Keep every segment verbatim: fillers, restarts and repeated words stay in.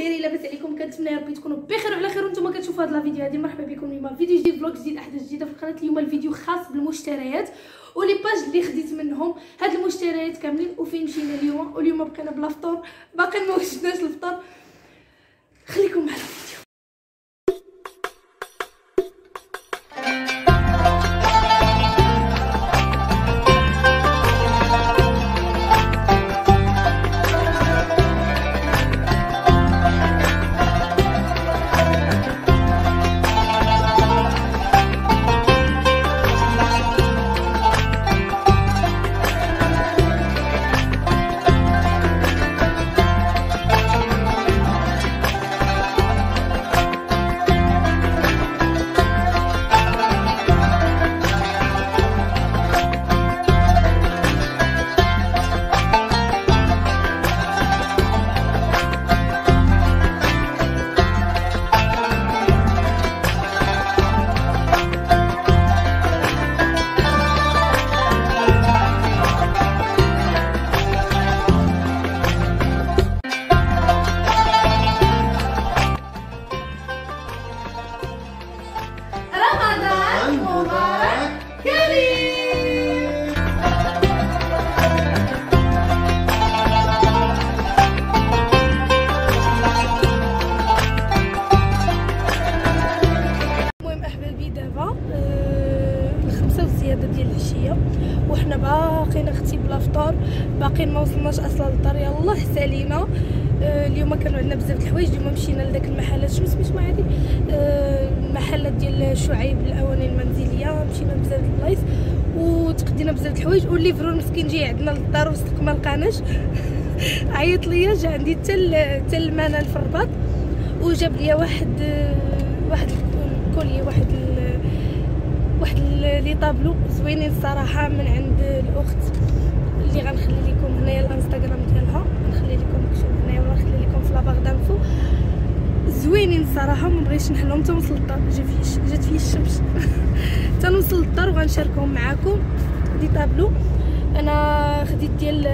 دايرين لاباس عليكم؟ كنتمنى يا ربي تكونوا بخير وعلى خير وانتم كتشوفوا هذا الفيديو هذه. مرحبا بكم اليوم فيديو جديد، فلوق جديد، احداث جديده في القناه. اليوم الفيديو خاص بالمشتريات ولي باج اللي خديت منهم هاد المشتريات كاملين وفين مشينا اليوم. واليوم بقينا بلا فطور، باقي ما وجدناش الفطور. خليكم معنا الفيديو. ديال العشيه وحنا باقيين اختي بلا فطور، باقيين ما وصلناش اصلا للدار. يلاه سالينا. آه اليوم كانوا عندنا بزاف د الحوايج. اليوم مشينا لذاك المحلات، شنو سميتو هذه آه المحلات ديال شعيب الاواني المنزليه. مشينا بزاف د البلايص وتقدينا بزاف د الحوايج، والليفرو المسكين جاي عندنا للدار وصدق ما لقاناش. عيط ليا، جا عندي حتى حتى المنال في الرباط وجاب لي واحد واحد الكوليه، واحد واحد لي طابلو زوينين الصراحه من عند الاخت اللي غنخلي لكم هنايا الانستغرام ديالها، غنخلي لكم مكتوب هنايا ولا نخلي لكم في لاباغ دانفو. زوينين الصراحه، ما بغيتش نحلهم حتى نوصل للدار. جات في جات في الشمس حتى نوصل للدار وغنشاركهم معكم. دي طابلو انا خديت ديال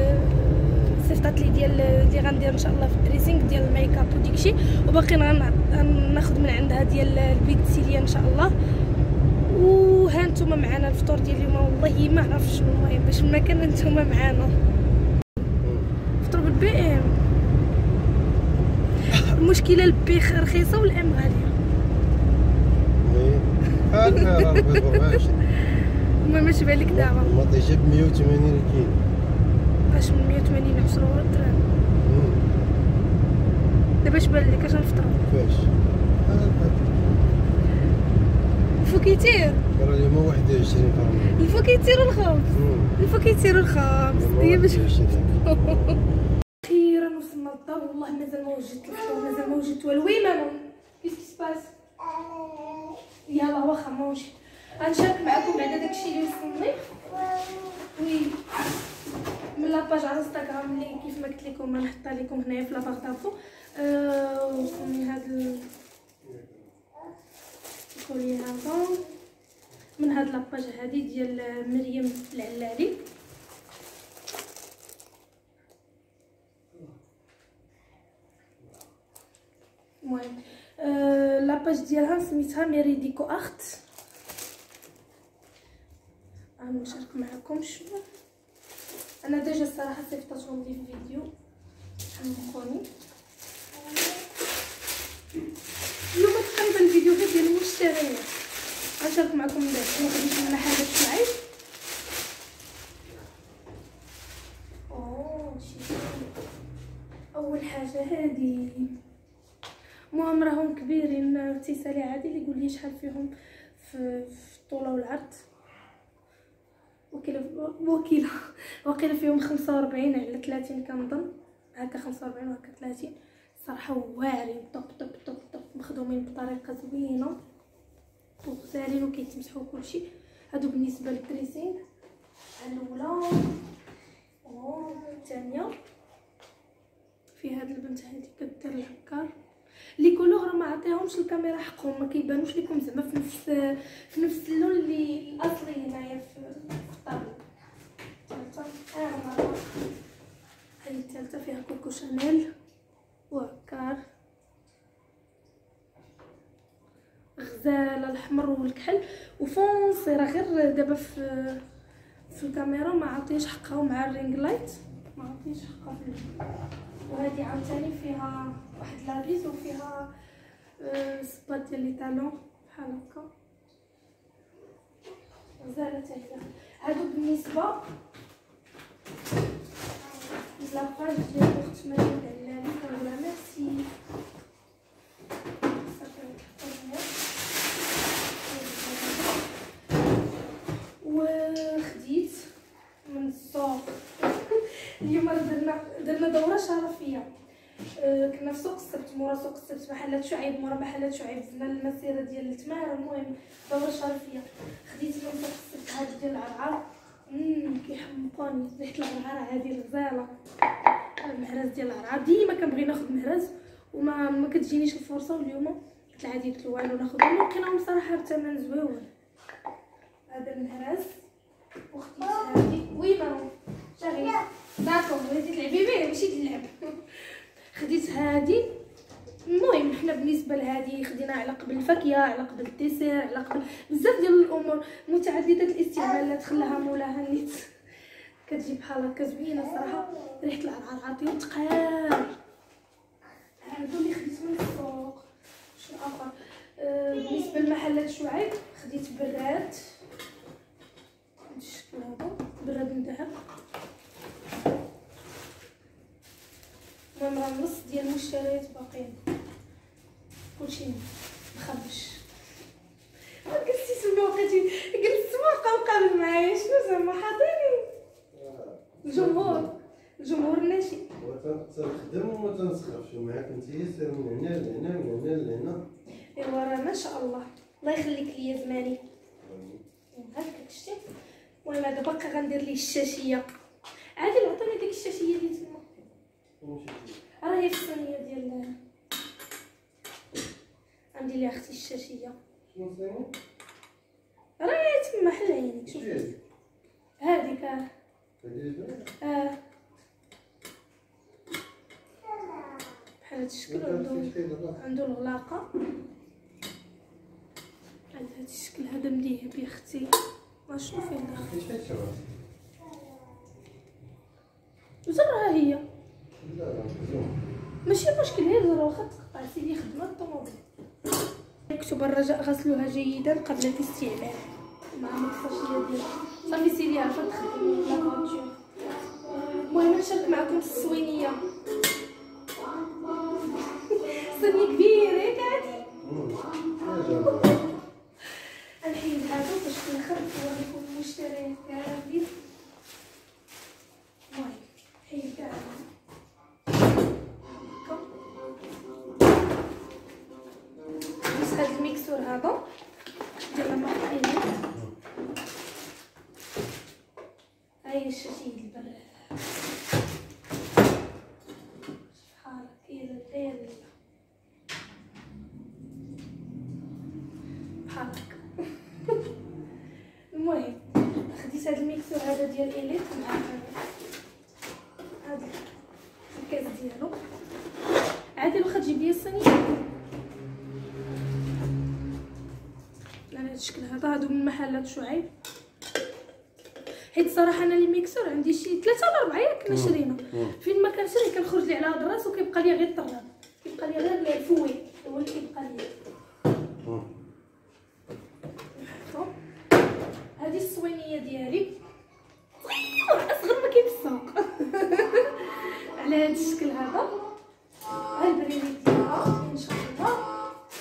صيفطات لي ديال اللي غندير ان شاء الله في الدريسينغ ديال الميك اب وديكشي، وباقي غناخذ من عندها ديال البيت سيليا ان شاء الله. وها نتوما معنا الفطور ديال اليوم. والله ما عرفتش شنو، المهم باش ما كان نتوما معنا فطور بالبي ام. المشكله البي رخيصه والام غاليه. ايه المهم اش بالك دابا الماطي جاب مية وثمانين كيلو. اش من مية وثمانين عشرة درهم. دابا اش بان لك اش نفطروا؟ فاش الفو كيتير راه اليوم واحد وعشرين فرنك. الفو كيتير الخبز، الفو كيتير الخبز. هي باش اخيرا وصلنا للدار. والله مازال ما وجدت الفطور، مازال ما وجدت والو. وي مامون كيس كيس باس؟ يلا واخا ماشي. غنشارك معكم بعدا داكشي اللي وصلني وي من لاباج على انستغرام اللي كيف ما قلت لكم غنحطها لكم هنايا في لاباغ دافو. أه وصلني هاد الكولي هذا من هاد لاباج هادي ديال مريم العلالي. المهم أه لاباج ديالها سميتها ميريديكو اخت. غنشارك معكم شنو انا ديجا الصراحه صيفطتهم لي في فيديو. حمقوني اليوم تقريبا الفيديو غير ديال المشتريات. غنشارك معكم دابا شنو خديت من محلات شعيب. اوه شي اول حاجه هادي. المهم راهم كبيرين. اتصالي عادي اللي يقول لي شحال فيهم في الطول والعرض. وكيله وكيله وكيله فيهم خمسة وربعين على ثلاثين كنظن، هكا خمسة وربعين وهكا ثلاثين. صراحه واعرين طوب طوب طوب طوب، مخدومين بطريقه زوينه وغزالين وكيتمسحوا كلشي. هادو بالنسبه للدريسينغ. الاولى او الثانيه في هاد البنت هادي كدير الهكار لي كولور ما عطيهمش الكاميرا حقهم، ما كيبانوش لكم زعما في نفس في نفس اللون اللي الاصلي هنايا في الطابلو. الثالثه اه هذه الثالثه فيها كوكو شانيل وعكار. الغزاله الاحمر والكحل وفونسي، راه غير دابا في في الكاميرا ما عطيش حقها مع الرينغ لايت، ما عطيش حقها في اللون. وهذه عاوتاني فيها واحد لابيس وفيها أه صباط ديال لي طالون بحال هكا غزاله حتى هي. هادو بالنسبه لاباج ديال اخت مريم العلالي كنقولها ميرسي. وخديت من السوق اليوم درنا درنا دوره شرفيه. أه كنا في سوق السبت، مورا سوق السبت محلات شعيب، مورا محلات شعيب زدنا المسيره ديال التمار. المهم دوره شرفيه خديت من سوق السبت هاد ديال العرعر، امم كيحمقوني ريحه العرعر هذه الغزاله. المهرز ديال العرعر ديما كنبغي ناخذ مهرز وما ما كتجينيش الفرصه، واليوم قلت عادي قلت له والو ناخذهم ولقيناهم صراحه بثمن زويون. هذا المهرز وخديت هذه وي مامون شاري داكو بغيتي تلعبي بيه ماشي تلعب. خديت هذه. المهم حنا بالنسبه لهذه خدينا على قبل الفاكهه، على قبل الديسير، على قبل بزاف ديال الامور متعدده الاستعمالات خلاها مولاها نيت كتجي بحال هكا زوينه صراحه. ريحه العرعر عاطيه تقال. هادو اللي خديت من السوق. شنو اخر؟ أه بالنسبه لمحلات شعيب خديت براد بالشكل هذا، براد من ذهب. المهم راه النص ديال المشتريات باقيين، كلشي مخبش. جلستي تما وقيتي جلست واقع وقابل معايا شنو زعما حاضرين الجمهور الجمهور الناشئ. تنخدم وما تنسخفش معاك نتيا، سير من هنا لهنا من هنا لهنا. ايوا راه ما شاء الله الله يخليك ليا زماني هكاك شتي. المهم هذا باقي غندير ليه الشاشيه. عادي عطيني ديك الشاشيه اللي تما راه هي في الصينيه ديال عندي ليها اختي الشاشيه. شنو صيني؟ راه هي تما حل عينيك شوف هذيك. اه اه بحال هاد الشكل عنده عنده الغلاقه على هاد الشكل هذا مليح يا اختي. ما شنو فيه الداخل زرها هي ماشي مشكل، هي زرها واخا تقطع سيدي خدمه الطوموبيل. مكتوب الرجاء غسلها جيدا قبل الاستعمال مع مغسله ديالها. صافي سيدي عرفت تخدم لا فواتور. المهم نشارك معكم الصوينيه. صينيه كبيره ياك عادي. نحيد هادو باش كنخرج نوريكم المشتريات كاملين. المهم حيد كاع بس هاد الميكسور هذا ديال المقطعين. هاي الشاشيه البراد شحال كاينه دايره بحال هكا. المهم خديت هاد الميكسور هذا ديال اليت مع هذا الكاس ديالو. عادي واخا تجيب ليا الصينيه على هذا الشكل هذا. هادو من محلات شعيب، حيت صراحه انا لي ميكسور عندي شي ثلاثة ولا أربعة ياك كنا شرينا. فين ما كنشري كنخرج لي على هاد الراس وكيبقى لي غير الطراب، كيبقى لي غير الفوي هو اللي كيبقى لي. هذه الصوينيه ديالي اصغر ما كاين في السوق على هذا الشكل هذا. ها البريميت ديالها ان شاء الله.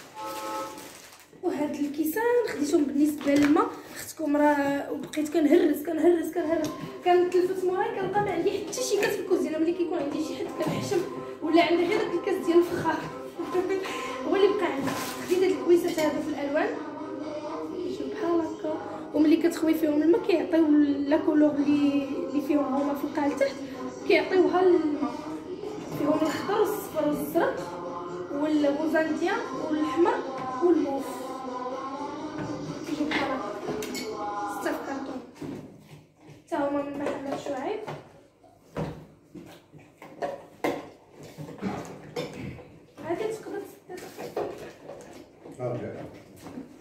وهاد الكيسان خديتهم بالنسبه للماء. اختكم راه بقيت كنهرس كنهرس كنهرس كنتلفت موراي كنلقى ما عندي حتى شي كاس في الكوزينه. ملي كيكون عندي شي حد كنحشم ولا عندي غير داك الكاس ديال الفخار هو اللي بقى عندي. خديت هاد الكويسات هادو في الالوان بحال هكا، وملي كتخوي فيهم الماء كيعطيو لا كولور اللي اللي فيهم هما في القاع لتحت، كيعطيوها فيهم الخضر والصفر والزرق والغوزانديا والاحمر والموف. كيجيو بحال هكا ستة في كارطون حتى هما من محلات شعيب. هادي تقدر تستافد.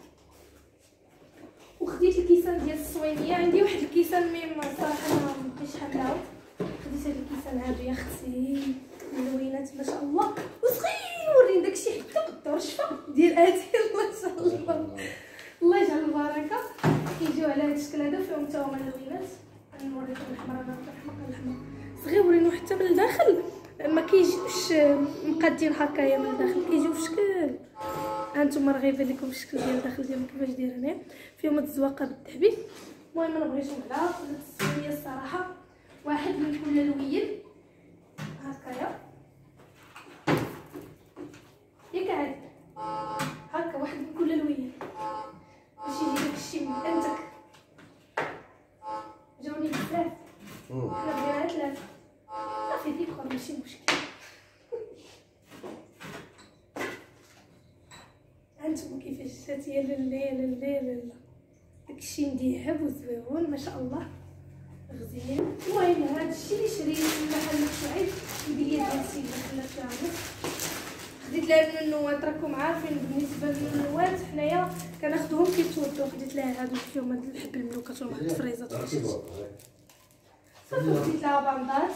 وين هي عندي واحد الكيسان ميم صراحه ما بقيتش حاملاهم. خديت هاد الكيسان هادو يا اختي ملونات ما شاء الله وصغيورين داكشي حتى قدو رشفه ديال اتي ما شاء الله الله يجعل البركه. كيجيو على هاد الشكل هذا فيهم حتى هما ملونات. نوريكم الحمراء الحمراء الحمراء صغيورين وحتى من الداخل ما كيجيوش مقادين هكايا من الداخل كيجيو في شكل هانتوما راه غيبان لكم الشكل ديال الداخل ديالهم كيفاش داير هنا فيهم هاد الزواقه بالذهبي. المهم انا بغيتهم على التسويه الصراحه واحد من كل لوين هكايا ياك عاد هكا واحد من كل لوين باش يجي داكشي من عندك. جاوني بزاف حنا بغينا ثلاثه صافي ديكور ماشي مشكل. هانتوما كيفاش هات هي لالا لالا لالا داكشي مذهب وزويون ما شاء الله غزيان. المهم هادشي اللي شريت من محل سعيد البليه ديال السيده خلات فيها نص. خديت لها من النوات راكم عارفين بالنسبه للنوات حنايا كناخذوهم كيتودوا. خديت لها هادو فيهم هاد الحب الملوكات وواحد الفريزات صافي. خديت لها بندات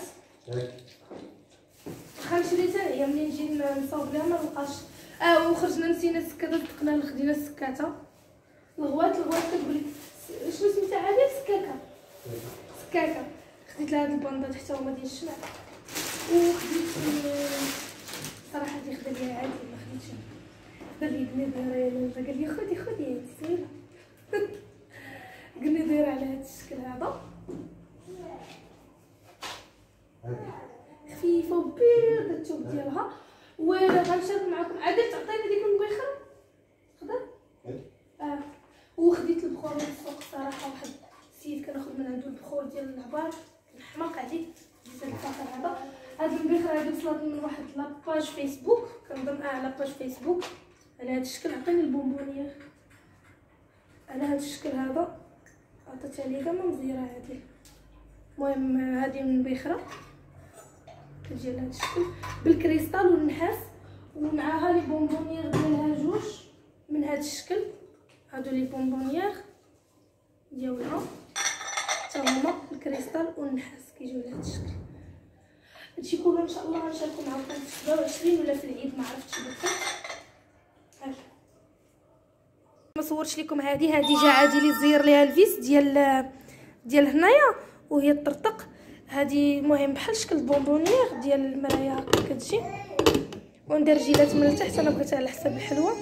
واخا نشريتها هي منين نجي نصاوب لها ما نلقاش. اه وخرجنا نسينا السكاته دقنا خدينا السكاته الغوات الغوات كتقول لك شنو سميتها عادي سكاكه سكاكه. خديت لها هاد البندات حتى هما ديال الشمع وخديت صراحه هادي خدا ليها عادي ما خديتش خدا لي بني دايره قال لي خدي خدي هادي زوينه قلنا دايره على هاد الشكل هذا خفيفه وبيض الثوب ديالها. وغنشارك معكم عاد تعطيني ديك المبيخره تقدر اه. وخديت البخور من السوق صراحه واحد السيد كناخذ من عنده البخور ديال العبار كنحماق عليه. ديت هاد الفاخر هذا هاد المبيخره هادي وصلت من واحد لاباج فيسبوك كنظن اه لاباج فيسبوك على هاد الشكل. عطيني البونبونيه على هاد الشكل هذا عطيتها ليا ما مزيره هادي. المهم هادي من المبيخره كتجي على هاد الشكل بالكريستال والنحاس ومعاها لي بونبونيير ديالها جوج من هاد الشكل. هادو لي بونبونيير ديالها حتى هما الكريستال والنحاس كيجيو على هاد الشكل. هادشي كله ان شاء الله غنشاركو معكم في سبعة وعشرين ولا في العيد ما عرفتش بالضبط. هاك ما صورتش لكم هادي هادي جا عادي لي زير ليها الفيس ديال ديال هنايا وهي طرطق. هادي المهم بحال شكل بونبونيير ديال المرايه هكا كتجي وندير جيلات من التحت. انا بغيتها على حساب الحلوه.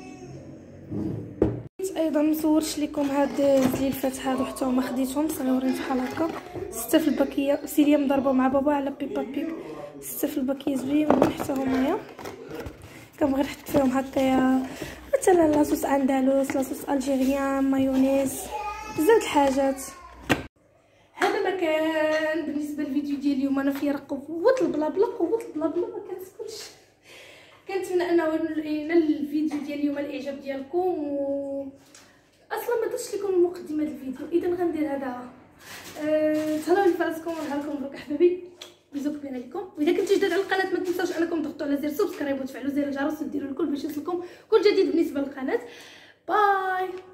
ايضا مصورش لكم هاد الزليفات هادو حتى هما خديتهم صغيورين بحال هكا سته في الباكيه. سيليا مضربه مع بابا على بيبا بيك سته في الباكيه زوينين حتى همايا. كنبغي نحط فيهم هكايا مثلا لاصوص اندلس لاصوص الجيريان مايونيز بزاف الحاجات. هذا ما كان بالنسبه للفيديو ديال اليوم. انا فيا راه قوه البلا بلا قوه البلا بلا ما كنسكتش. كنتمنى انه ينال الفيديو ديال اليوم الاعجاب ديالكم و اصلا ما درتش لكم المقدمه ديال الفيديو اذا غندير هذا. أه... تهلاو لي فراسكم ونهار لكم مبروك احبابي بزاف كبيره لكم. واذا كنتو جداد على القناه ما تنساوش انكم تضغطوا على زر سبسكرايب وتفعلوا زر الجرس وديروا الكل باش يوصلكم كل جديد بالنسبه للقناه. باي.